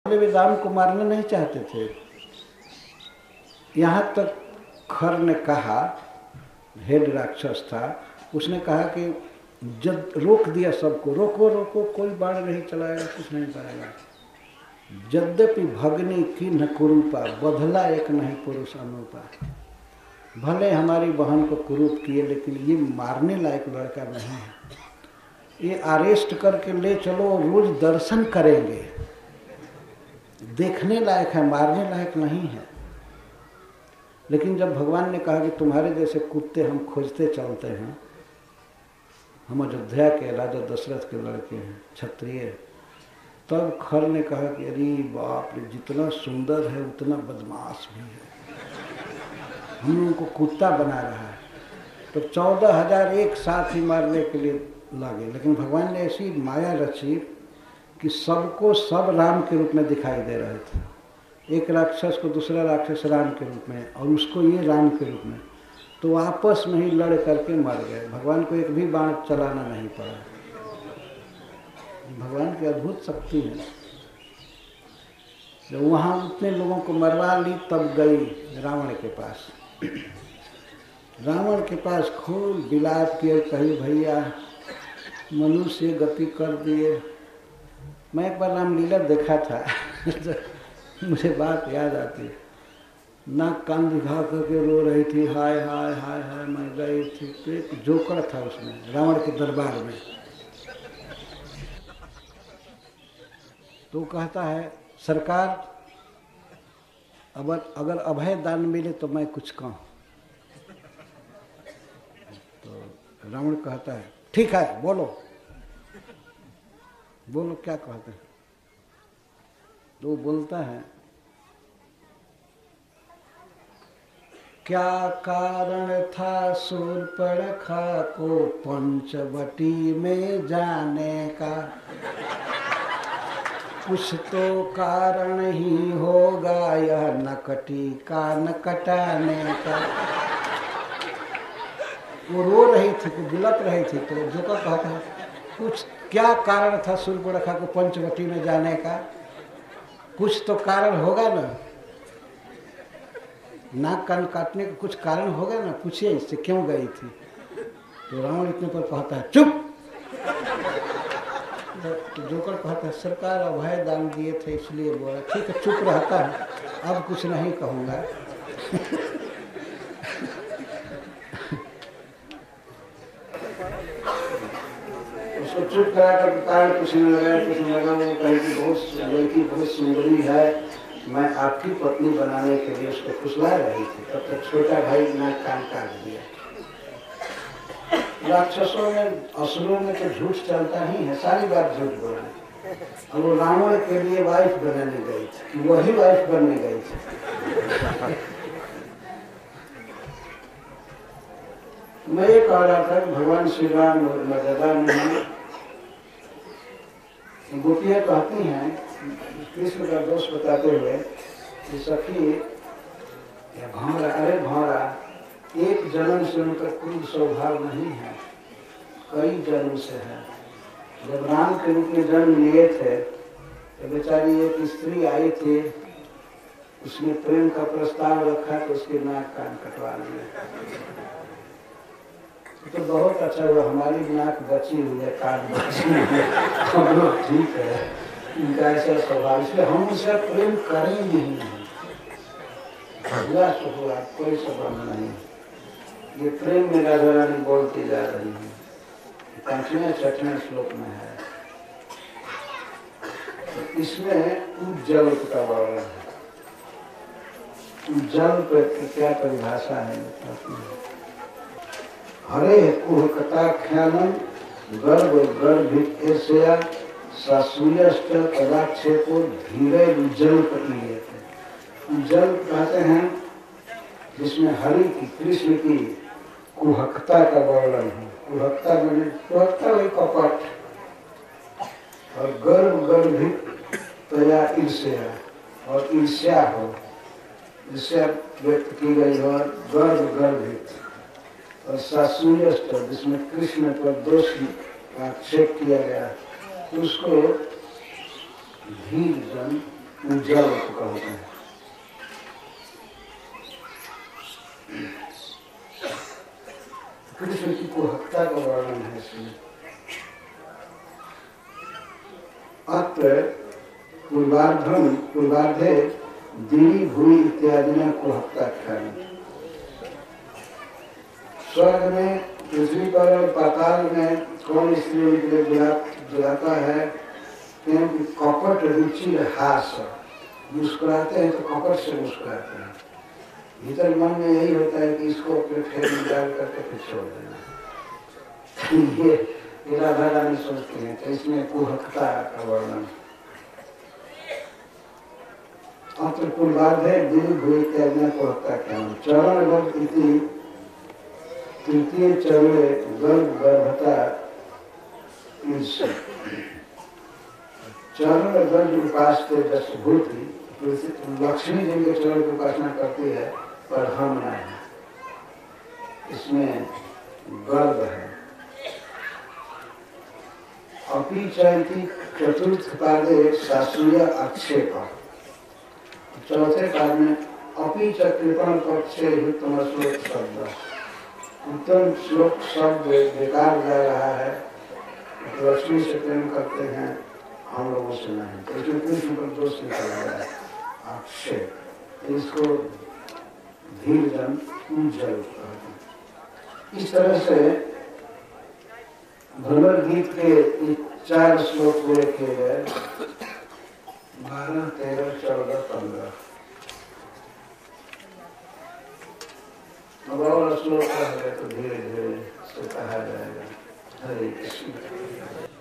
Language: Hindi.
वे राम को मारना नहीं चाहते थे। यहाँ तक खर ने कहा, हेड राक्षस था, उसने कहा कि जब रोक दिया सबको, रोको रोको, कोई बाण नहीं चलाएगा, कुछ नहीं करेगा। यद्यपि भगनी की न कुरूपा, बदला एक नहीं पुरुष अनुपा। भले हमारी बहन को कुरूप किए, लेकिन ये मारने लायक लड़का नहीं है। ये अरेस्ट करके ले चलो, रोज दर्शन करेंगे, देखने लायक है, मारने लायक नहीं है। लेकिन जब भगवान ने कहा कि तुम्हारे जैसे कुत्ते हम खोजते चलते हैं, हम अयोध्या के राजा दशरथ के लड़के हैं, क्षत्रिय, तब खर ने कहा कि अरे बाप रे, जितना सुंदर है उतना बदमाश भी है, हम लोगों को कुत्ता बना रहा है। तो 14,000 एक साथ ही मारने के लिए लगे। लेकिन भगवान ने ऐसी माया रची कि सबको सब राम के रूप में दिखाई दे रहे थे। एक राक्षस को दूसरा राक्षस राम के रूप में, और उसको ये राम के रूप में, तो आपस में ही लड़ करके मर गए। भगवान को एक भी बाण चलाना नहीं पड़ा। भगवान की अद्भुत शक्ति है। जब वहाँ उतने लोगों को मरवा ली, तब गई रावण के पास। रावण के पास खूब विलाप किए, कही भैया मनुष्य गति कर दिए। मैं एक बार रामलीला देखा था मुझे बात याद आती है। नाक कान दिखा करके रो रही थी, हाय हाय हाय हाय, मैं गई थी। तो एक जोकर था उसमें, रावण के दरबार में। तो कहता है, सरकार अगर अभय दान मिले तो मैं कुछ कहूँ। तो रावण कहता है, ठीक है, बोलो बोलो क्या कहते हैं। तो वो बोलता है, क्या कारण था शूर्पणखा को पंचवटी में जाने का, कुछ तो कारण ही होगा यह नकटी का नकटाने का। वो रो रही थी, बिलप रही थी। तो जो का कहता है, कुछ क्या कारण था शूर्पणखा को पंचवटी में जाने का, कुछ तो कारण होगा ना, नाक कान काटने का कुछ कारण होगा ना, पूछिए इससे क्यों गई थी। तो रावण इतने पर कहता है, चुप। तो जोकर कहता है, सरकार अभय दान दिए थे इसलिए बोला। ठीक है, चुप रहता है, अब कुछ नहीं कहूँगा। उसको चुप करा कर कारण पूछने लगा। वो कहे कि लड़की बहुत सुंदरी है, मैं आपकी पत्नी बनाने के लिए उसको फुसला रही थी। तब तक छोटा भाई नाक कान काट दिया। राक्षसों में, असुरों में तो झूठ चलता ही है, सारी बात झूठ बोलने। और वो रावण के लिए वाइफ बनाने गई थी, वही वाइफ बनने गई थी। मैं ये कह रहा था कि भगवान श्री राम और मर्यादा में गोपियाँ कहती हैं, कृष्ण का दोष बताते हुए कि सखी भौरा, अरे भौरा, एक जन्म से उनका कोई स्वभाव नहीं है, कई जन्म से है। जब राम के रूप में जन्म लिए थे तो बेचारी एक स्त्री आई थी, उसने प्रेम का प्रस्ताव रखा तो उसके नाक कान कटवा लिए। तो बहुत अच्छा हुआ, हमारी नाक बची हुई है, कान बची हुई है, हम लोग ठीक है। इनका ऐसा स्वभाव, इसलिए हम उनसे प्रेम करेंगे ही नहीं। हुआ कोई संबंध नहीं। ये प्रेम में राधा रानी बोलती जा रही है, 5वें 6वें श्लोक में है। तो इसमें उज्जवल का वर्णन है। उज्जवल पर क्या परिभाषा है? हरे कुहकटाख्यानम गर्भ गर्भित एशिया सासूयष्ट कदाक्षेपो धीरे उज्जवल प्रतीय। उज्जवल कहते हैं जिसमें हरि की, कृष्ण की कुहकता का वर्णन है। कुहकता वही कपट, और गर्भ गर्भित तया ईर्ष्या, और ईर्ष्या हो, ईर्ष्या व्यक्त की गई हो, गर्भ गर्भित, और सासूयष्ट जिसमें कृष्ण पर दोष का आक्षेप किया गया, उसको धीर जन उज्जवल को कहते हैं। कृष्ण की कुहकता का वर्णन है इसमें। अत्र पूर्वार्धे दिवी भूमि इत्यादि में कुहकता ख्यान। स्वर्ग में, पृथ्वी पर और पाताल में कौन स्त्रियों के लिए जलाता है? क्योंकि कपट रुचि हास, मुस्कुराते हैं तो कपट से मुस्कुराते हैं। भीतर मन में यही होता है कि इसको अपने फेर में डाल करके फिर छोड़ देना। ये राधा रानी सोचते हैं, तो इसमें कुहकता का वर्णन। अत्र पूर्वार्धे दिवी भूमि इत्यादि में कुहकता ख्यान। चरण वर्ग इति तृतीय चरणे गर्भता चरण गर्भ उपासते दशभूति। लक्ष्मी जी के चरण की उपासना करती है, पर हम नहीं। इसमें गर्भ है। अपि चैति चतुर्थ पादे शास्त्रीय आक्षेप। चौथे पाद में अपि च कृपण पक्षे उत्तम श्लोक शब्द। उत्तम श्लोक शब्द बेकार जा रहा है। लक्ष्मी से प्रेम करते हैं, हम लोगों से नहीं। तो इसमें कृष्ण पर दोष निकल रहा है, आक्षेप। इसको धीरजन उज्जवल कहते हैं। इस तरह से भ्रमर गीत के 4 श्लोक पूरे किए गए, 12, 13, 14, 15। अब और श्लोक है तो धीरे धीरे से कहा जाएगा। हरे कृष्ण।